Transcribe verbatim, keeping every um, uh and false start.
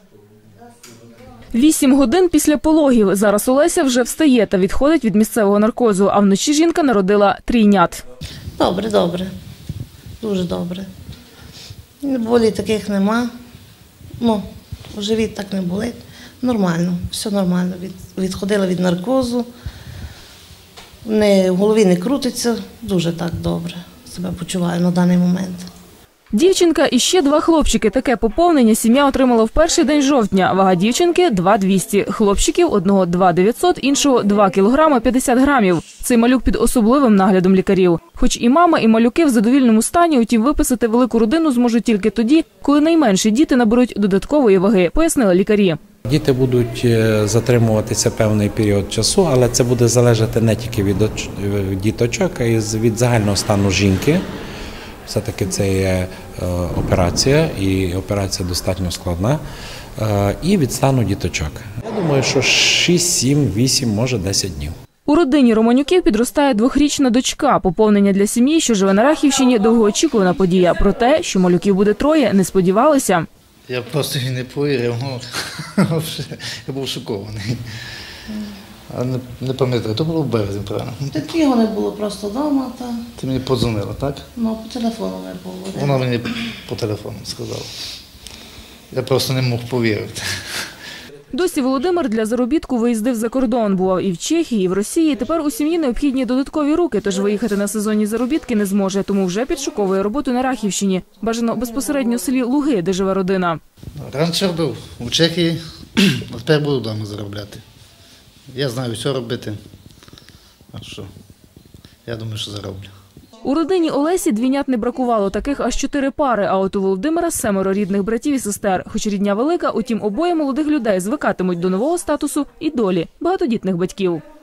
Вісім годин після пологів. Зараз Олеся вже встає та відходить від місцевого наркозу, а вночі жінка народила трійнят. Добре, добре. Дуже добре. Болі таких нема. Ну, живіт так не болить. Нормально, все нормально. Від, відходила від наркозу. Не, в голові не крутиться. Дуже так добре себе почуваю на даний момент. Дівчинка і ще два хлопчики. Таке поповнення сім'я отримала в перший день жовтня. Вага дівчинки – два двісті. Хлопчиків – одного два дев'ятсот, іншого – два кілограми п'ятдесят грамів. Цей малюк під особливим наглядом лікарів. Хоч і мама, і малюки в задовільному стані, утім виписати велику родину зможуть тільки тоді, коли найменші діти наберуть додаткової ваги, пояснили лікарі. Діти будуть затримуватися певний період часу, але це буде залежати не тільки від діточок, а й від загального стану жінки. Все-таки це є операція, і операція достатньо складна, і від стану діточок. Я думаю, що шість, сім, вісім, може десять днів. У родині Романюків підростає двохрічна дочка. Поповнення для сім'ї, що живе на Рахівщині, довгоочікувана подія. Про те, що малюків буде троє, не сподівалися. Я просто не повірив, я був шокований. А не, не пам'ятаю, то було в березні, правильно? Так його не було просто вдома. Та... Ти мені подзвонила, так? Ну, по телефону не було. Вона мені по телефону сказала. Я просто не мог повірити. Досі Володимир для заробітку виїздив за кордон. Бував і в Чехії, і в Росії. Тепер у сім'ї необхідні додаткові руки, тож виїхати на сезонні заробітки не зможе. Тому вже підшуковує роботу на Рахівщині. Бажано безпосередньо в селі Луги, де живе родина. Раніше робив у Чехії, а тепер буду вдома заробляти. Я знаю, що робити. А що? Я думаю, що зароблю. У родині Олесі двійнят не бракувало, таких аж чотири пари, а от у Володимира семеро рідних братів і сестер. Хоч рідня велика, утім обоє молодих людей звикатимуть до нового статусу і долі багатодітних батьків.